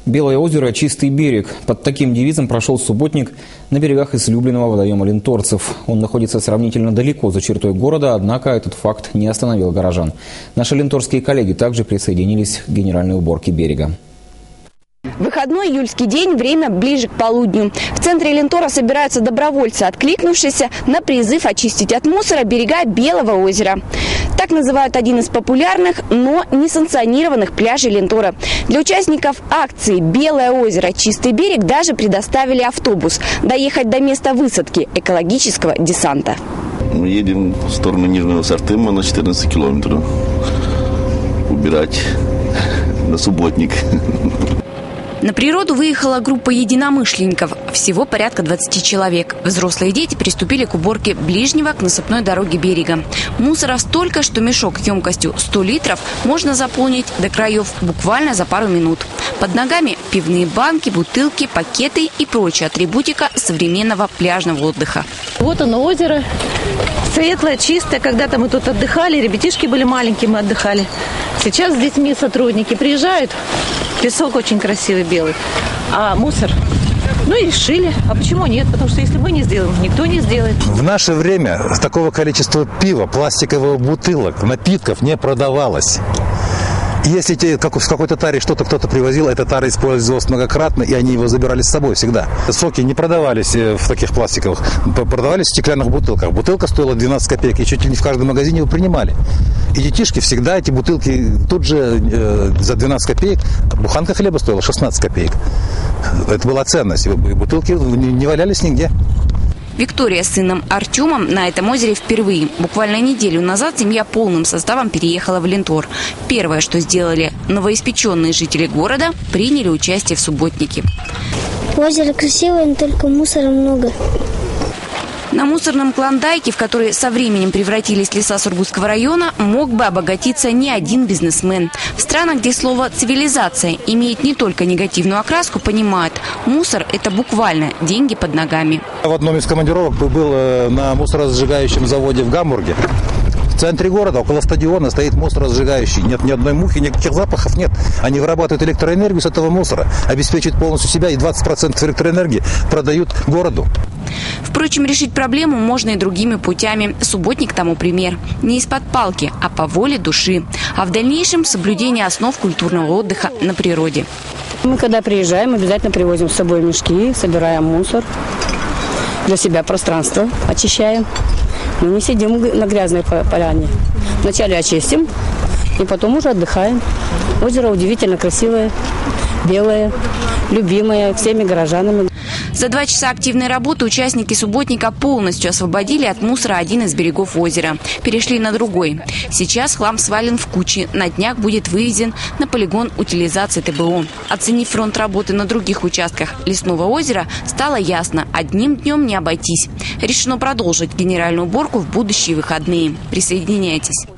Белое озеро – чистый берег. Под таким девизом прошел субботник на берегах излюбленного водоема ленторцев. Он находится сравнительно далеко за чертой города, однако этот факт не остановил горожан. Наши ленторские коллеги также присоединились к генеральной уборке берега. Выходной июльский день, время ближе к полудню. В центре Лентора собираются добровольцы, откликнувшиеся на призыв очистить от мусора берега Белого озера. Так называют один из популярных, но несанкционированных пляжей Лентора. Для участников акции «Белое озеро. Чистый берег» даже предоставили автобус доехать до места высадки экологического десанта. Мы едем в сторону Нижнего Сартыма на 14 километров. Убирать на субботник. На природу выехала группа единомышленников, всего порядка 20 человек. Взрослые дети приступили к уборке ближнего к насыпной дороге берега. Мусора столько, что мешок емкостью 100 литров можно заполнить до краев буквально за пару минут. Под ногами пивные банки, бутылки, пакеты и прочая атрибутика современного пляжного отдыха. Вот оно озеро, светлое, чистое. Когда-то мы тут отдыхали, ребятишки были маленькие, мы отдыхали. Сейчас с детьми сотрудники приезжают, песок очень красивый, белый, а мусор, ну и решили, а почему нет? Потому что если мы не сделаем, никто не сделает. В наше время такого количества пива, пластиковых бутылок, напитков не продавалось. Если в какой-то таре что-то кто-то привозил, эта тара использовалась многократно, и они его забирали с собой всегда. Соки не продавались в таких пластиковых, продавались в стеклянных бутылках. Бутылка стоила 12 копеек, и чуть ли не в каждом магазине его принимали. И детишки всегда эти бутылки тут же за 12 копеек, буханка хлеба стоила 16 копеек. Это была ценность, и бутылки не валялись нигде. Виктория с сыном Артемом на этом озере впервые. Буквально неделю назад семья полным составом переехала в Лентор. Первое, что сделали новоиспеченные жители города, приняли участие в субботнике. Озеро красивое, но только мусора много. На мусорном клондайке, в который со временем превратились леса Сургутского района, мог бы обогатиться не один бизнесмен. В странах, где слово «цивилизация» имеет не только негативную окраску, понимают, мусор – это буквально деньги под ногами. В одном из командировок был на мусоросжигающем заводе в Гамбурге. В центре города, около стадиона, стоит мусоросжигающий. Нет ни одной мухи, никаких запахов нет. Они вырабатывают электроэнергию с этого мусора, обеспечивают полностью себя, и 20% электроэнергии продают городу. Впрочем, решить проблему можно и другими путями. Субботник тому пример. Не из-под палки, а по воле души. А в дальнейшем соблюдение основ культурного отдыха на природе. Мы, когда приезжаем, обязательно привозим с собой мешки, собираем мусор. Для себя пространство очищаем. Мы не сидим на грязной поляне. Вначале очистим, и потом уже отдыхаем. Озеро удивительно красивое, белое, любимое всеми горожанами. За 2 часа активной работы участники субботника полностью освободили от мусора один из берегов озера. Перешли на другой. Сейчас хлам свален в кучи. На днях будет вывезен на полигон утилизации ТБО. Оценив фронт работы на других участках лесного озера, стало ясно – одним днем не обойтись. Решено продолжить генеральную уборку в будущие выходные. Присоединяйтесь.